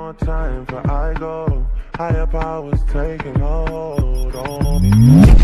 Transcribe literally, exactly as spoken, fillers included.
more time for I go. Higher powers taking hold on me.